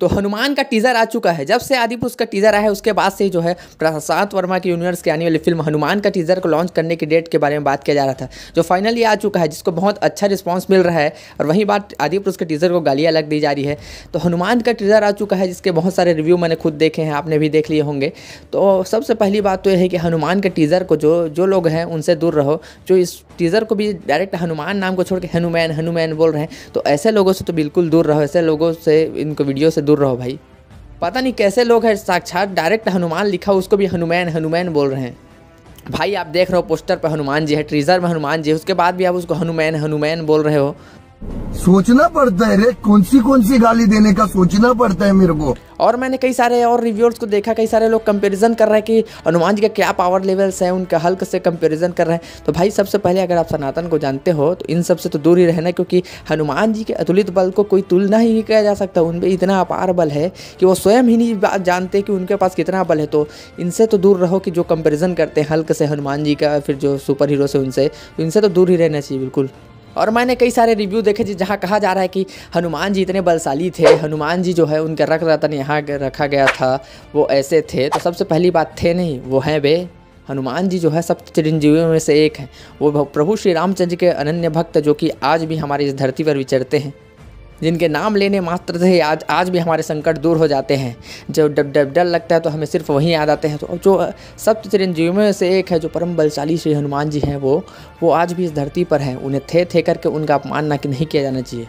तो हनुमान का टीज़र आ चुका है। जब से आदिपुरुष का टीज़र आया है उसके बाद से जो है प्रशांत वर्मा की यूनिवर्स की आने वाली फिल्म हनुमान का टीज़र को लॉन्च करने की डेट के बारे में बात किया जा रहा था, जो फाइनली आ चुका है, जिसको बहुत अच्छा रिस्पांस मिल रहा है। और वहीं बात आदिपुरुष के टीज़र को गालियाँ अलग दी जा रही है। तो हनुमान का टीज़र आ चुका है, जिसके बहुत सारे रिव्यू मैंने खुद देखे हैं, आपने भी देख लिए होंगे। तो सबसे पहली बात तो यह है कि हनुमान के टीज़र को जो लोग हैं उनसे दूर रहो। जो इस टीज़र को भी डायरेक्ट हनुमान नाम को छोड़ के हनुमान हनुमान बोल रहे हैं, तो ऐसे लोगों से तो बिल्कुल दूर रहो। ऐसे लोगों से, इनको वीडियो से दूर रहो भाई। पता नहीं कैसे लोग हैं, साक्षात डायरेक्ट हनुमान लिखा उसको भी हनुमान हनुमान बोल रहे हैं। भाई आप देख रहे हो पोस्टर पर हनुमान जी है, टीजर में हनुमान जी है, उसके बाद भी आप उसको हनुमान हनुमान बोल रहे हो। सोचना पड़ता है रे, कौन सी गाली देने का सोचना पड़ता है मेरे को। और मैंने कई सारे और रिव्यूअर्स को देखा, कई सारे लोग कंपैरिजन कर रहे हैं कि हनुमान जी का क्या पावर लेवल्स हैं, उनका हल्क से कंपैरिजन कर रहे हैं। तो भाई सबसे पहले अगर आप सनातन को जानते हो तो इन सब से तो दूर ही रहना, क्योंकि हनुमान जी के अतुलित बल को कोई तुलना ही नहीं किया जा सकता। उनमें इतना अपार बल है कि वो स्वयं ही नहीं जानते कि उनके पास कितना बल है। तो इनसे तो दूर रहो कि जो कंपेरिजन करते हैं हल्क से हनुमान जी का, फिर जो सुपर हीरो से उनसे, तो इनसे तो दूर ही रहना चाहिए बिल्कुल। और मैंने कई सारे रिव्यू देखे जहाँ कहा जा रहा है कि हनुमान जी इतने बलशाली थे, हनुमान जी जो है उनका रक्त रतन यहाँ रखा गया था, वो ऐसे थे। तो सबसे पहली बात थे नहीं, वो हैं बे। हनुमान जी जो है सप्त चिरंजीवियों में से एक हैं। वो प्रभु श्री रामचंद्र के अनन्य भक्त, जो कि आज भी हमारी इस धरती पर विचरते हैं, जिनके नाम लेने मात्र से आज भी हमारे संकट दूर हो जाते हैं। जब डर लगता है तो हमें सिर्फ वहीं याद आते हैं। तो जो सप्त चिरंजीवियों में से एक है, जो परम बलशाली श्री हनुमान जी हैं, वो आज भी इस धरती पर हैं। उन्हें थे करके उनका अपमान ना कि नहीं किया जाना चाहिए।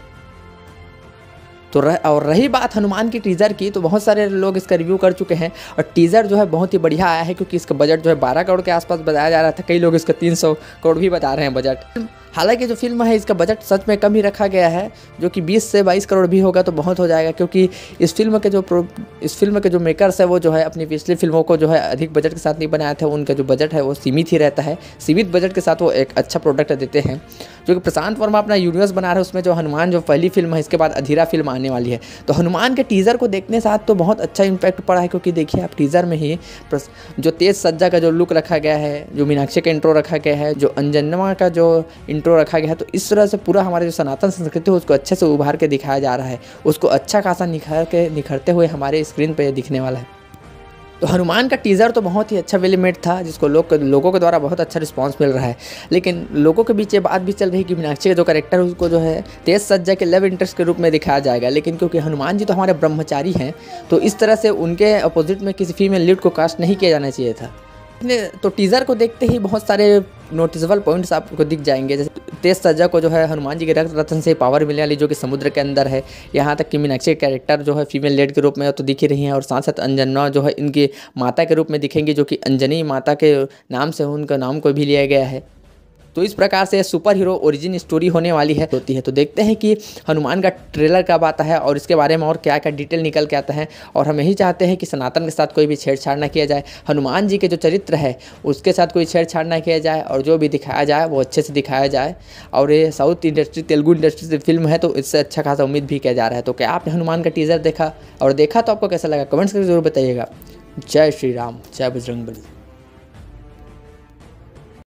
तो और रही बात हनुमान की टीज़र की, तो बहुत सारे लोग इसका रिव्यू कर चुके हैं और टीज़र जो है बहुत ही बढ़िया आया है, क्योंकि इसका बजट जो है 12 करोड़ के आसपास बताया जा रहा था। कई लोग इसका 300 करोड़ भी बता रहे हैं बजट। हालांकि जो फिल्म है इसका बजट सच में कम ही रखा गया है, जो कि 20 से 22 करोड़ भी होगा तो बहुत हो जाएगा, क्योंकि इस फिल्म के जो मेकर्स है वो जो है अपनी पिछली फिल्मों को जो है अधिक बजट के साथ नहीं बनाया था। उनका जो बजट है वो सीमित ही रहता है। सीमित बजट के साथ वो एक अच्छा प्रोडक्ट देते हैं। जो कि प्रशांत वर्मा अपना यूनिवर्स बना रहे हैं, उसमें जो हनुमान जो पहली फिल्म है, इसके बाद अधीरा फिल्म आने वाली है। तो हनुमान के टीज़र को देखने साथ तो बहुत अच्छा इम्पैक्ट पड़ा है, क्योंकि देखिए आप टीज़र में ही जो तेज सज्जा का जो लुक रखा गया है, जो मीनाक्षी का इंट्रो रखा गया है, जो अंजनवा का जो इंट्रो रखा गया है, तो इस तरह से पूरा हमारे जो सनातन संस्कृति है उसको अच्छे से उभार के दिखाया जा रहा है। उसको अच्छा खासा निखरते हुए हमारे स्क्रीन पर दिखने वाला है। तो हनुमान का टीज़र तो बहुत ही अच्छा वेल मेड था, जिसको लोगों के द्वारा बहुत अच्छा रिस्पांस मिल रहा है। लेकिन लोगों के बीच ये बात भी चल रही है कि मीनाक्षी का जो कैरेक्टर है उसको जो है तेज सज्जा के लव इंटरेस्ट के रूप में दिखाया जाएगा। लेकिन क्योंकि हनुमान जी तो हमारे ब्रह्मचारी हैं, तो इस तरह से उनके अपोजिट में किसी फीमेल लीड को कास्ट नहीं किया जाना चाहिए था। तो टीज़र को देखते ही बहुत सारे नोटिसेबल पॉइंट्स आपको दिख जाएंगे। जैसे तेज सज्जा को जो है हनुमान जी के रक्त रतन से पावर मिलने वाली, जो कि समुद्र के अंदर है। यहाँ तक कि मीनाक्षी के कैरेक्टर जो है फीमेल लीड के रूप में तो दिख ही रही हैं, और साथ साथ अंजना जो है इनकी माता के रूप में दिखेंगी, जो कि अंजनी माता के नाम से उनका नाम को भी लिया गया है। तो इस प्रकार से सुपर हीरो ओरिजिन स्टोरी होने वाली है होती है। तो देखते हैं कि हनुमान का ट्रेलर कब आता है और इसके बारे में और क्या क्या डिटेल निकल के आता है। और हम यही चाहते हैं कि सनातन के साथ कोई भी छेड़छाड़ ना किया जाए, हनुमान जी के जो चरित्र है उसके साथ कोई छेड़छाड़ ना किया जाए, और जो भी दिखाया जाए वो अच्छे से दिखाया जाए। और ये साउथ इंडस्ट्री, तेलुगु इंडस्ट्री से फिल्म है, तो इससे अच्छा खासा उम्मीद भी किया जा रहा है। तो क्या आपने हनुमान का टीज़र देखा, और देखा तो आपको कैसा लगा, कमेंट्स करके जरूर बताइएगा। जय श्री राम, जय बजरंगबली।